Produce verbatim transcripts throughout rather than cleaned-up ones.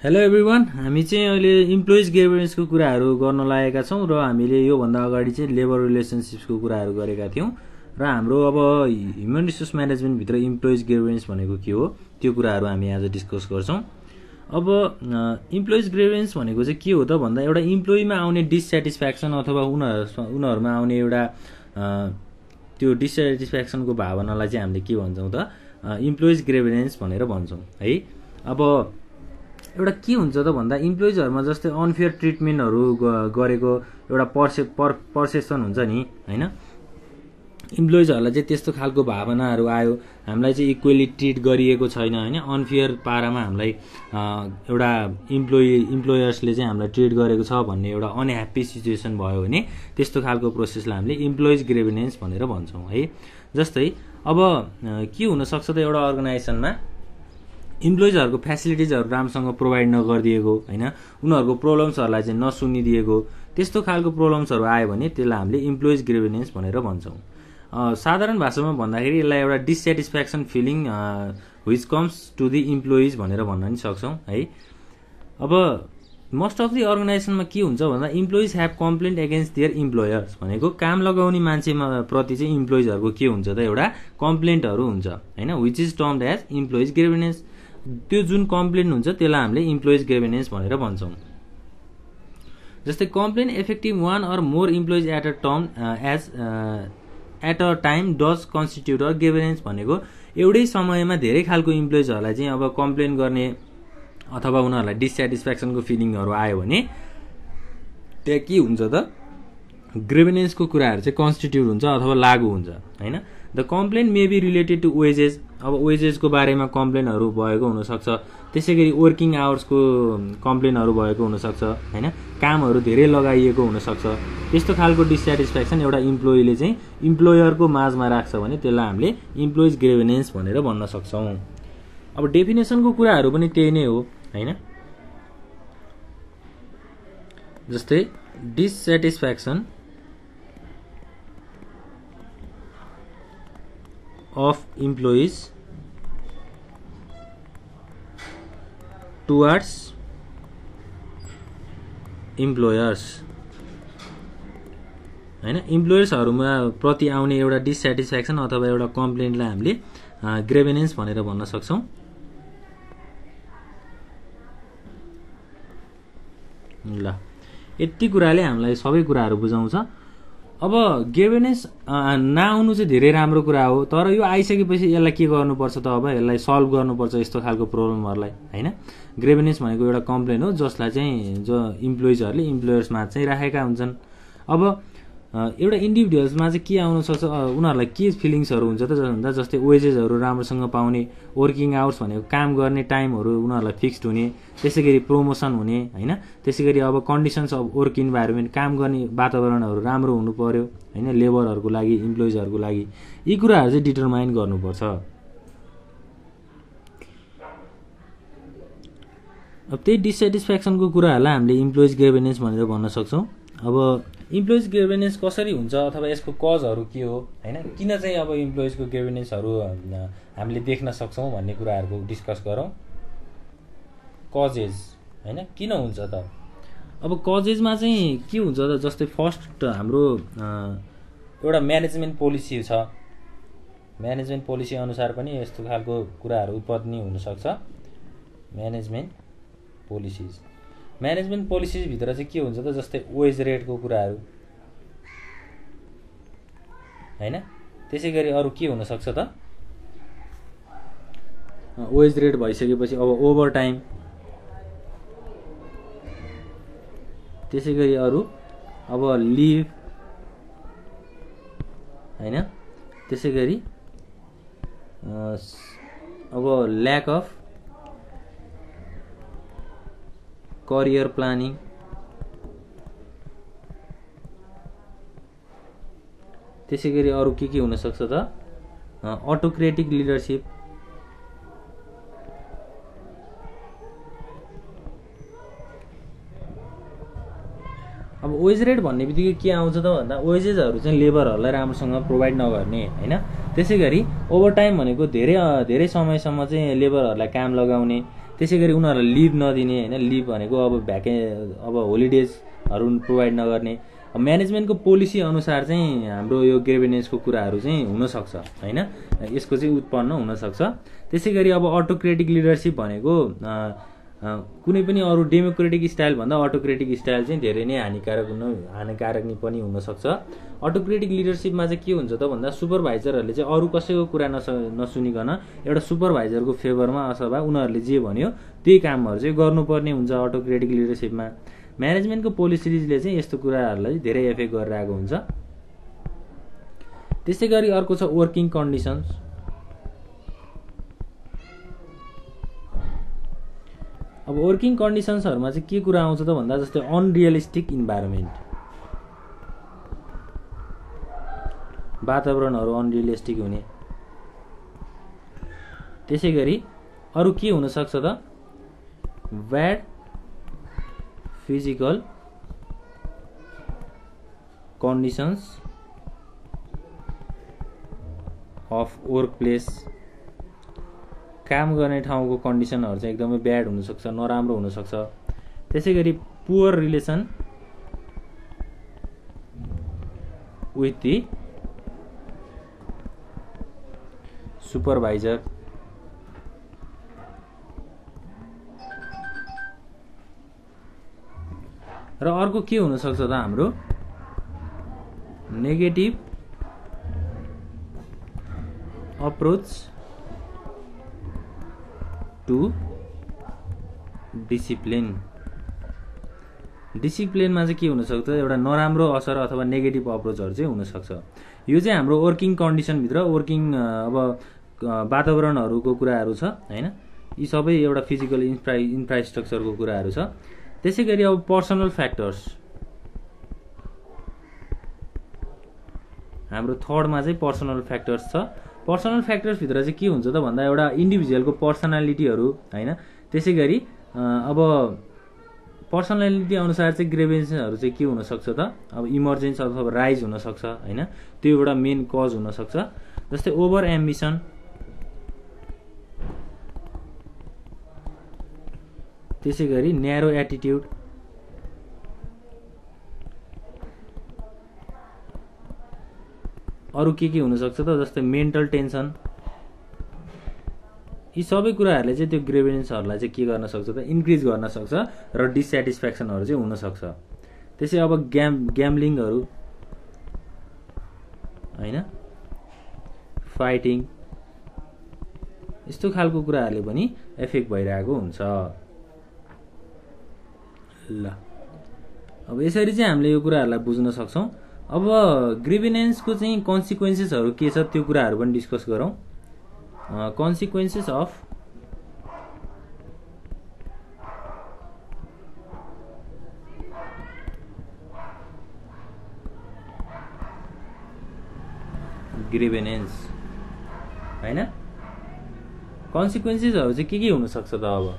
Hello everyone, हामी चाहिँ अहिले इम्प्लोइज ग्रेभियन्सको कुराहरू गर्न लागेका छौँ र हामीले योभन्दा अगाडि चाहिँ लेबर रिलेसनसिप्सको कुराहरू गरेका थियौँ र हाम्रो अब ह्युमन रिसोर्स म्यानेजमेन्टभित्र इम्प्लोइज ग्रेभियन्स भनेको के हो त्यो कुराहरू हामी आज डिस्कस गर्छौँ। अब इम्प्लोइज ग्रेभियन्स भनेको चाहिँ के हो त भन्दा एउटा इम्प्लोइमा आउने डिसस्याटिस्फ्याक्सन अथवा उनीहरू उनीहरूमा आउने एउटा त्यो डिसस्याटिस्फ्याक्सनको भावनालाई चाहिँ हामीले के भन्छौँ त इम्प्लोइज ग्रेभियन्स भनेर भन्छौँ है। अब एउटा के हुन्छ त भन्दा इम्प्लोइजहरुमा जस्तै अनफेयर ट्रिटमेन्टहरु गरेको एउटा पर्से पर्सेप्सन हुन्छ नि हैन, इम्प्लोइजहरुलाई चाहिँ त्यस्तो खालको भावनाहरू आयो, हामीलाई चाहिँ इक्वली ट्रिट गरिएको छैन हैन, अनफेयर पारामा हामीलाई एउटा इम्प्लोइ इम्प्लोयर्सले चाहिँ हामीलाई ट्रिट गरेको छ भन्ने एउटा अनह्याप्पी सिचुएसन भयो भने त्यस्तो खालको प्रोसेसलाई हामीले इम्प्लोइज ग्रेभियन्स भनेर भन्छौँ है। जस्तै अब के हुन सक्छ त एउटा अर्गनाइजेसनमा इम्प्लोइजहरुको फ्यासिलिटिजहरु राम्रोसँग प्रोभाइड नगरिदिएको हैन, उनीहरुको प्रब्लम्सहरुलाई चाहिँ नसुनिदिएको, त्यस्तो खालको प्रब्लम्सहरु आयो भने त्यसलाई हामीले इम्प्लोइज ग्रेभियन्स भनेर भन्छौँ। साधारण भाषामा भन्दाखेरि यसलाई एउटा dissatisfaction feeling which comes to the employees भनेर भन्न पनि सक्छौँ है। अब मोस्ट अफ द अर्गनाइजेसनमा के हुन्छ भन्दा employees have complaint against their employers भनेको काम लगाउने मान्छेमा प्रति चाहिँ इम्प्लोइजहरुको के हुन्छ त एउटा कम्प्लेन्टहरु हुन्छ हैन, which is termed as employees grievances. त्यो जुन कम्प्लेन हुन्छ त्यसलाई हामीले इम्प्लोइज ग्रेभियन्स भनेर भन्छौँ। जस्तै complain effective one or more employees at a term as at a time does constitute a grievances भनेको एउटै समयमा धेरै खालको इम्प्लोइजहरूलाई चाहिँ अब कम्प्लेन गर्ने अथवा उनीहरूलाई डिसस्याटिस्फ्याक्सनको फिलिङहरू आयो भने त्यहाँ के हुन्छ त ग्रेभियन्सको कुराहरू चाहिँ कन्स्टिट्युट हुन्छ अथवा लागू हुन्छ हैन। The complain may be related to wages, अब वेजेसको बारेमा कम्प्लेनहरू भएको हुनसक्छ, त्यसै गरी वर्किङ आवर्सको कम्प्लेनहरू भएको हुनसक्छ हैन, कामहरू धेरै लगाइएको हुनसक्छ। त्यस्तो खालको डिसस्याटिस्फ्याक्सन एउटा इम्प्लोइले चाहिँ इम्प्लोयरको माझमा राख्छ भने त्यसलाई हामीले इम्प्लोइज ग्रेभियन्स भनेर भन्न सक्छौँ। अब डेफिनेसनको कुराहरू पनि त्यही नै हो हैन। जस्तै डिसस्याटिस्फ्याक्सन of employees towards employers हैन, इम्प्लोयर्सहरुमा प्रति आउने एउटा डिसस्याटिस्फ्याक्सन अथवा एउटा कम्प्लेन्टलाई हामीले ग्रेभियन्स भनेर भन्न सक्छौं। ल यति कुराले हामीलाई सबै कुराहरू बुझाउँछ। अब ग्रेभियन्स नआउनु चाहिँ धेरै राम्रो कुरा हो, तर यो आइसकेपछि यसलाई के गर्नुपर्छ त, अब यसलाई सल्भ गर्नुपर्छ यस्तो खालको प्रब्लमहरूलाई हैन। ग्रेभियन्स भनेको एउटा कम्प्लेन हो जसलाई चाहिँ जो इम्प्लोइजहरूले इम्प्लोयर्समा चाहिँ राखेका हुन्छन्। अब एउटा इन्डिभिजुअल्समा चाहिँ के आउन सक्छ, उनीहरूलाई के फिलिङ्सहरू हुन्छ त भन्दा जस्तै वेजेसहरू राम्रोसँग पाउने, वर्किङ आवर्स भनेको काम गर्ने टाइमहरू उनीहरूलाई फिक्स्ड हुने, त्यसै गरी प्रमोसन हुने हैन, त्यसै गरी अब कन्डिसन्स अफ वर्क इन्भाइरोमेन्ट, काम गर्ने वातावरणहरू राम्रो हुनु पर्यो हैन लेबरहरूको लागि, इम्प्लोइजहरूको लागि, यी कुराहरू चाहिँ डिटरमाइन गर्नुपर्छ। अब त्यही डिसस्याटिस्फ्याक्सनको कुराहरूलाई हामीले इम्प्लोइज ग्रेभियन्स भनेर भन्न सक्छौँ। अब इम्प्लोइज ग्रेभियन्स कसरी हुन्छ अथवा यसको कजहरू के हो हैन, किन चाहिँ अब इम्प्लोइजको ग्रेभियन्सहरू हामीले देख्न सक्छौँ भन्ने कुराहरूको डिस्कस गरौँ। कजेज हैन, किन हुन्छ त। अब कजेजमा चाहिँ के हुन्छ त, जस्तै फर्स्ट हाम्रो एउटा म्यानेजमेन्ट पोलिसी छ, म्यानेजमेन्ट पोलिसी अनुसार पनि यस्तो खालको कुराहरू उत्पत्ति हुनसक्छ। म्यानेजमेन्ट पोलिसिज म्यानेजमेन्ट पोलिसिज भित्र चाहिँ के हुन्छ त, जस्तै वेज रेटको कुराहरू हैन, त्यसै गरी अरू के हुन सक्छ त, वेज रेट भइसकेपछि अब ओभर टाइम, त्यसै गरी अरू अब लिभ हैन, त्यसै गरी अब ल्याक अफ करियर प्लानिङ, त्यसै गरी अरू के के हुन सक्छ त, अटोक्रेटिक लिडरशिप, अब वेज रेट भन्ने बित्तिकै के आउँछ त भन्दा वेजेसहरू चाहिँ लेबरहरूलाई राम्रोसँग प्रोभाइड नगर्ने हैन, त्यसै गरी ओभर टाइम भनेको धेरै धेरै समयसम्म चाहिँ लेबरहरूलाई काम लगाउने, त्यसै गरी उनीहरूलाई लिभ नदिने होइन, लिभ भनेको अब भ्याके अब होलिडेजहरू प्रोभाइड नगर्ने। म्यानेजमेन्टको पोलिसी अनुसार चाहिँ हाम्रो यो ग्रेभिनेन्सको कुराहरू चाहिँ हुनसक्छ होइन, यसको चाहिँ उत्पन्न हुनसक्छ। त्यसै गरी अब अटोक्रेटिक लिडरसिप भनेको कुनै पनि अरू डेमोक्रेटिक स्टाइलभन्दा अटोक्रेटिक स्टाइल चाहिँ धेरै नै हानिकारक हुन हानिकारक पनि हुनसक्छ। अटोक्रेटिक लिडरसिपमा चाहिँ के हुन्छ त भन्दा सुपरभाइजरहरूले चाहिँ अरू कसैको कुरा नस नसुनिकन एउटा सुपरभाइजरको फेभरमा अथवा उनीहरूले जे भन्यो त्यही कामहरू चाहिँ गर्नुपर्ने हुन्छ अटोक्रेटिक लिडरसिपमा। म्यानेजमेन्टको पोलिसिजले चाहिँ यस्तो कुराहरूलाई धेरै एफेक्ट गरेर आएको हुन्छ। त्यसै गरी अर्को छ वर्किङ कन्डिसन्स। अब वर्किङ कन्डिसन्सहरूमा चाहिँ के कुरा आउँछ त भन्दा जस्तै अनरियलिस्टिक इन्भाइरोमेन्ट, वातावरणहरू अनरियलिस्टिक हुने। त्यसै गरी अरू के हुनसक्छ त bad physical conditions of work place, काम गर्ने ठाउँको कन्डिसनहरू चाहिँ एकदमै ब्याड हुनसक्छ, नराम्रो हुनसक्छ। त्यसै गरी poor relation with the supervisor, र अर्को के हुनसक्छ त हाम्रो नेगेटिभ अप्रोच टु डिसिप्लिन। डिसिप्लिनमा चाहिँ के हुनसक्छ एउटा नराम्रो असर अथवा नेगेटिभ अप्रोचहरू चाहिँ हुनसक्छ। यो चाहिँ हाम्रो वर्किङ कन्डिसनभित्र वर्किङ अब वातावरणहरूको कुराहरू छ होइन, यी सबै एउटा फिजिकल इन्फ्रा इन्फ्रास्ट्रक्चरको कुराहरू छ। त्यसै गरी अब पर्सनल फ्याक्टर्स, हाम्रो थर्डमा चाहिँ पर्सनल फ्याक्टर्स छ। पर्सनल फ्याक्टर्सभित्र चाहिँ के हुन्छ त भन्दा एउटा इन्डिभिजुअलको पर्सनालिटीहरू होइन, त्यसै गरी अब पर्सनालिटी अनुसार चाहिँ ग्रेभिएन्सहरू चाहिँ के हुनसक्छ त अब इमर्जेन्स अथवा राइज हुनसक्छ होइन, त्यो एउटा मेन कज हुनसक्छ। जस्तै ओभर एम्बिसन, त्यसै गरी न्यारो एटिट्युड, अरू के के हुनसक्छ त जस्तै मेन्टल टेन्सन। यी सबै कुराहरूले चाहिँ त्यो ग्रेभिएन्सहरूलाई चाहिँ के गर्न सक्छ त इन्क्रिज गर्न सक्छ र डिसस्याटिस्फ्याक्सनहरू चाहिँ हुनसक्छ। त्यसै अब ग्याम ग्याम्लिङहरू होइन, फाइटिङ, यस्तो खालको कुराहरूले पनि एफेक्ट भइरहेको हुन्छ। ल अब यसरी चाहिँ हामीले यो कुराहरूलाई बुझ्न सक्छौँ। अब ग्रिभिनेन्सको चाहिँ कन्सिक्वेन्सेसहरू के छ त्यो कुराहरू पनि डिस्कस गरौँ। कन्सिक्वेन्सेस अफ ग्रिभिनेन्स होइन, कन्सिक्वेन्सेसहरू चाहिँ के के हुनसक्छ त अब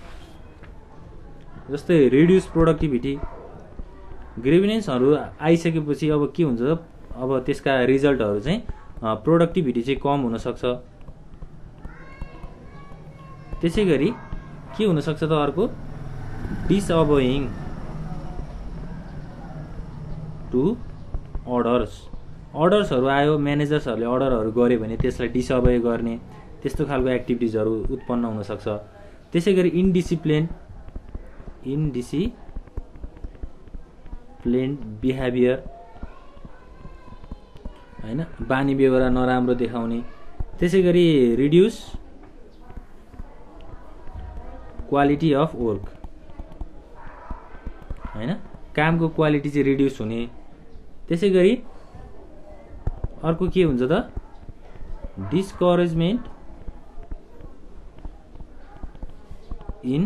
जस्तै रिड्युस प्रोडक्टिभिटी। ग्रिभिनेन्सहरू आइसकेपछि अब के हुन्छ अब त्यसका रिजल्टहरू चाहिँ प्रोडक्टिभिटी चाहिँ कम हुनसक्छ। त्यसै गरी के हुनसक्छ त अर्को डिसअबोइङ टु अर्डर्स। अर्डर्सहरू आयो, म्यानेजर्सहरूले अर्डरहरू गर्यो भने त्यसलाई डिसअबोय गर्ने त्यस्तो खालको एक्टिभिटिजहरू उत्पन्न हुनसक्छ। त्यसै गरी इनडिसिप्लिन इनडिसिप्लिन बिहेभियर होइन, बानी व्यवहार नराम्रो देखाउने। त्यसै गरी रिड्युस क्वालिटी अफ वर्क होइन, कामको क्वालिटी चाहिँ रिड्युस हुने। त्यसै गरी अर्को के हुन्छ त डिस्करेजमेन्ट इन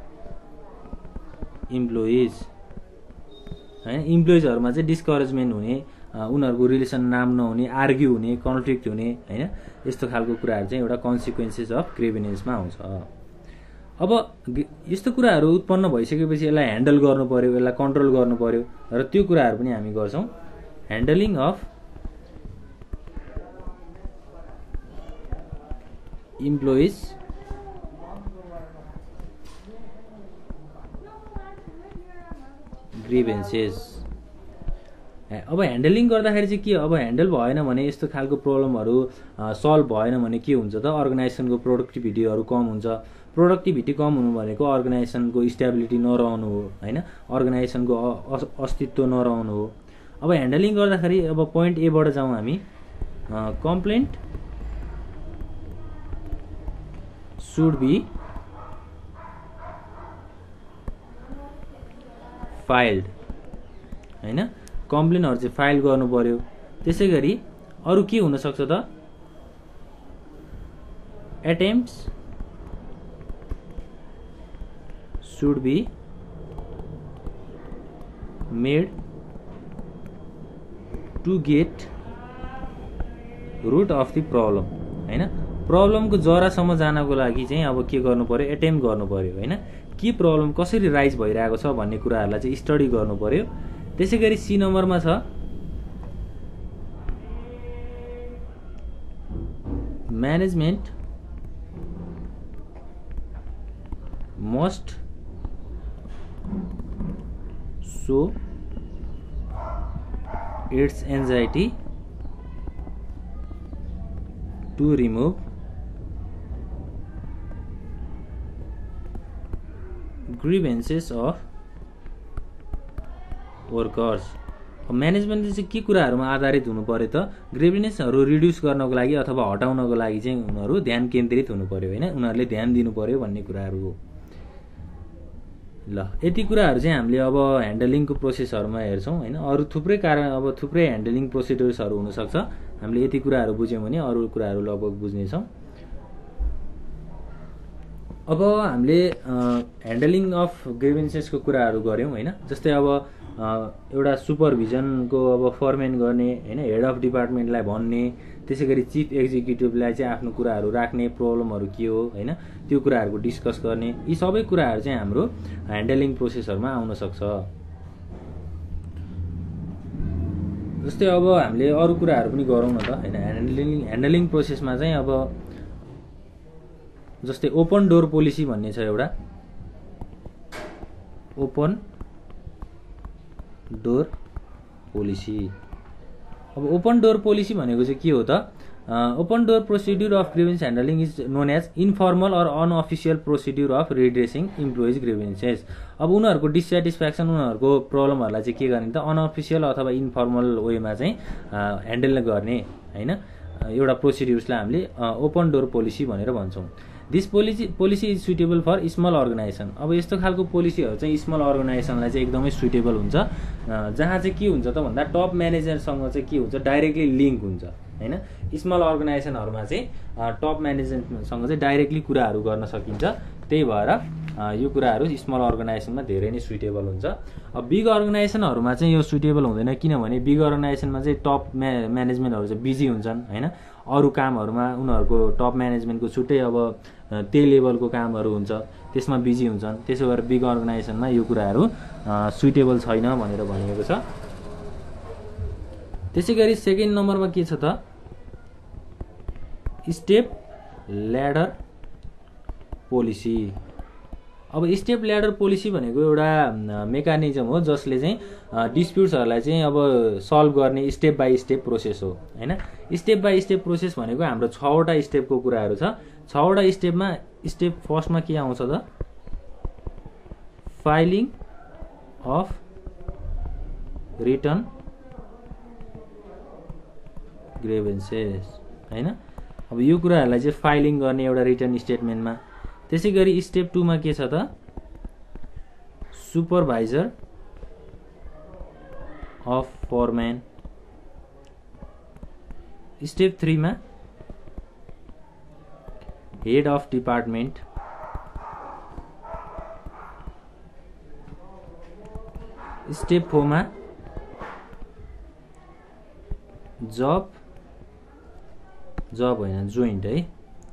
इम्प्लोइज होइन, इम्प्लोइजहरूमा चाहिँ डिस्करेजमेन्ट हुने, उनीहरूको रिलेसन नाम नहुने, आर्ग्यु हुने, कन्फ्लिक्ट हुने होइन, यस्तो खालको कुराहरू चाहिँ एउटा कन्सिक्वेन्सेस अफ ग्रिभिनेन्समा आउँछ। अब यस्तो कुराहरू उत्पन्न भइसकेपछि यसलाई ह्यान्डल गर्नु पर्यो, यसलाई कन्ट्रोल गर्नु पर्यो र त्यो कुराहरू पनि हामी गर्छौँ। Handling of employees grievances. अब ह्यान्डलिङ गर्दाखेरि चाहिँ के, अब ह्यान्डल भएन भने यस्तो खालको प्रब्लमहरू सल्भ भएन भने के हुन्छ त, अर्गनाइजेसनको प्रोडक्टिभिटीहरू कम हुन्छ। प्रोडक्टिभिटी कम हुनु भनेको अर्गनाइजेसनको स्टेबिलिटी नरहनु हो होइन, अर्गनाइजेसनको अस्तित्व नरहनु हो। अब ह्यान्डलिङ गर्दाखेरि अब पोइन्ट एबाट जाउँ हामी। कम्प्लेन्ट सुड बी फाइल्ड होइन, कम्प्लेनहरू चाहिँ फाइल गर्नु पर्यो। त्यसै गरी अरू के हुनसक्छ त, attempts should be made to get root of the problem होइन, प्रब्लमको जरासम्म जानको लागि चाहिँ अब के गर्नु पर्यो, एटेम्प्ट गर्नु पर्यो होइन, के प्रब्लम कसरी राइज भइरहेको छ भन्ने कुराहरूलाई चाहिँ स्टडी गर्नु पर्यो। त्यसै गरी सी नम्बरमा छ management must show its anxiety to remove grievances of workers. म्यानेजमेन्टले चाहिँ के कुराहरूमा आधारित हुनु पर्यो त, ग्रिभेन्सहरू रिड्युस गर्नको लागि अथवा हटाउनको लागि चाहिँ उनीहरू ध्यान केन्द्रित हुनु पर्यो होइन, उनीहरूले ध्यान दिनु पर्यो भन्ने कुराहरू हो। ल यति कुराहरू चाहिँ हामीले अब ह्यान्डलिङको प्रोसेसहरूमा हेर्छौँ होइन। अरू थुप्रै कारण अब थुप्रै ह्यान्डलिङ प्रोसिड्युर्सहरू हुनसक्छ, हामीले यति कुराहरू बुझ्यौँ भने अरू कुराहरू लगभग बुझ्नेछौँ। अब हामीले ह्यान्डलिङ अफ ग्रिभेन्सेसको कुराहरू गऱ्यौँ होइन। जस्तै अब एउटा सुपरभिजनको अब फर्मेन गर्ने होइन, हेड अफ डिपार्टमेन्टलाई भन्ने, त्यसै गरी चिफ एक्जिक्युटिभलाई चाहिँ आफ्नो कुराहरू राख्ने, प्रब्लमहरू के हो होइन त्यो कुराहरूको डिस्कस गर्ने, यी सबै कुराहरू चाहिँ हाम्रो ह्यान्डलिङ प्रोसेसहरूमा आउन सक्छ। जस्तै अब हामीले अरू कुराहरू पनि गरौँ न त होइन। ह्यान्डलिङ ह्यान्डलिङ प्रोसेसमा चाहिँ अब जस्तै ओपन डोर पोलिसी भन्ने छ एउटा, ओपन डोर पोलिसी। अब ओपन डोर पोलिसी भनेको चाहिँ के हो त, open door procedure of grievance handling is known as informal or unofficial procedure of redressing employees grievances. अब उनीहरूको डिसस्याटिस्फ्याक्सन, उनीहरूको प्रब्लमहरूलाई चाहिँ के गर्ने त, अनअफिसियल अथवा इन्फर्मल वेमा चाहिँ ह्यान्डल गर्ने होइन, एउटा प्रोसिड्युर्सलाई हामीले ओपन डोर पोलिसी भनेर भन्छौँ। This policy policy is suitable for small organization. अब यस्तो खालको पोलिसीहरू चाहिँ स्मल अर्गनाइजेसनलाई चाहिँ एकदमै सुटेबल हुन्छ, जहाँ चाहिँ के हुन्छ त भन्दा टप म्यानेजरसँग चाहिँ के हुन्छ, डाइरेक्टली लिङ्क हुन्छ होइन। स्मल अर्गनाइजेसनहरूमा चाहिँ टप म्यानेजमेन्टसँग चाहिँ डाइरेक्टली कुराहरू गर्न सकिन्छ, त्यही भएर यो कुराहरू स्मल अर्गनाइजेसनमा धेरै नै सुटेबल हुन्छ। अब बिग अर्गनाइजेसनहरूमा चाहिँ यो सुटेबल हुँदैन, किनभने बिग अर्गनाइजेसनमा चाहिँ टप म्या म्यानेजमेन्टहरू चाहिँ बिजी हुन्छन् होइन, अरू कामहरूमा उनीहरूको टप म्यानेजमेन्टको छुट्टै अब त्यही लेभलको कामहरू हुन्छ, त्यसमा बिजी हुन्छन्। त्यसो भएर बिग अर्गनाइजेसनमा यो कुराहरू सुटेबल छैन भनेर भनिएको छ। त्यसै गरी सेकेन्ड नम्बरमा के छ त, स्टेप ल्याडर पोलिसी। अब स्टेप ल्याडर पोलिसी भनेको एउटा मेकानिजम हो जसले चाहिँ डिस्प्युट्सहरूलाई चाहिँ अब सल्भ गर्ने स्टेप बाई स्टेप प्रोसेस हो होइन। स्टेप बाई स्टेप प्रोसेस भनेको हाम्रो छवटा स्टेपको कुराहरू छ। छवटा स्टेपमा स्टेप फर्स्टमा के आउँछ त, फाइलिङ अफ रिटर्न ग्रिभेन्सेस होइन। अब यो कुराहरूलाई चाहिँ फाइलिङ गर्ने एउटा रिटर्न स्टेटमेन्टमा। त्यसै गरी स्टेप टूमा के छ त, सुपरभाइजर अफ फोरम्यान। स्टेप थ्रीमा हेड अफ डिपार्टमेन्ट। स्टेप फोरमा जब जब होइन जोइन्ट है,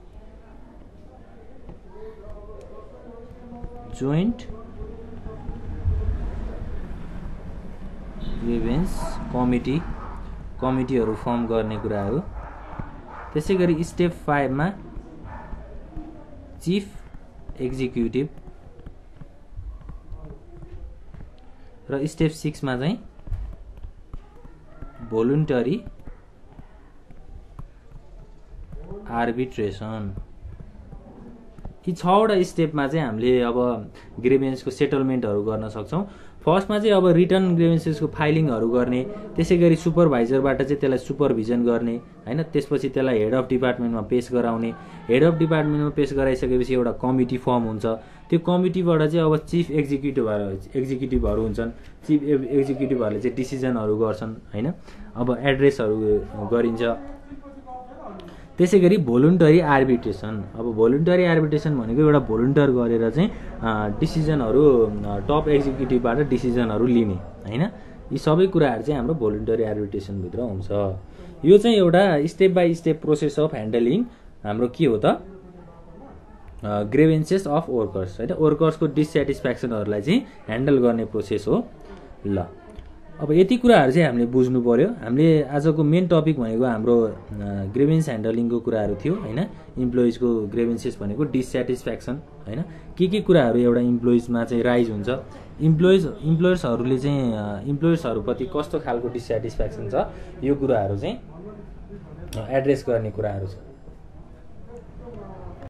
जोइन्ट ग्रिभेन्स कमिटी, कमिटीहरू फर्म गर्ने कुराहरू। त्यसै गरी स्टेप फाइभमा चिफ एक्जिक्युटिभ। र स्टेप सिक्समा चाहिँ भोलुन्टरी आर्बिट्रेसन। यी छवटा स्टेपमा चाहिँ हामीले अब ग्रेभेन्सको सेटलमेन्टहरू गर्न सक्छौँ। फर्स्टमा चाहिँ अब रिटर्न ग्रेभेन्सेसको फाइलिङहरू गर्ने, त्यसै गरी सुपरभाइजरबाट चाहिँ त्यसलाई सुपरभिजन गर्ने हैन, त्यसपछि त्यसलाई हेड अफ डिपार्टमेन्टमा पेश गराउने। हेड अफ डिपार्टमेन्टमा पेश गराइसकेपछि एउटा कमिटी फर्म हुन्छ। त्यो कमिटीबाट चाहिँ अब चिफ एक्जिक्युटिभहरू एक्जिक्युटिभहरू हुन्छन्। चिफ एक्जिक्युटिभहरूले चाहिँ डिसिजनहरू गर्छन् हैन। अब एड्रेसहरू गरिन्छ। त्यसै गरी भोलुन्टरी आर्बिट्रेसन। अब भोलुन्टरी आर्बिट्रेसन भनेको एउटा भोलुन्टर गरेर चाहिँ डिसिजनहरू टप एक्जिक्युटिभबाट डिसिजनहरू लिने हैन। यी सबै कुराहरू चाहिँ हाम्रो भोलुन्टरी आर्बिट्रेसनभित्र हुन्छ। यो चाहिँ एउटा step by step process of handling हाम्रो के हो त ग्रेभेन्सेस अफ वर्कर्स हैन। वर्कर्सको डिसस्याटिस्फ्याक्सनहरूलाई चाहिँ ह्यान्डल गर्ने प्रोसेस हो। ल अब यति कुराहरू चाहिँ हामीले बुझ्नु पर्यो। हामीले आजको मेन टपिक भनेको हाम्रो ग्रेभेन्स ह्यान्डलिङको कुराहरू थियो हैन। इम्प्लोइजको ग्रेभेन्सेस भनेको डिसस्याटिस्फ्याक्सन हैन, के के कुराहरू एउटा इम्प्लोइजमा चाहिँ राइज हुन्छ, इम्प्लोइज इम्प्लोयर्सहरूले चाहिँ इम्प्लोयर्सहरूप्रति कस्तो खालको डिसस्याटिस्फ्याक्सन छ, यो कुराहरू चाहिँ एड्रेस गर्ने कुराहरू छ।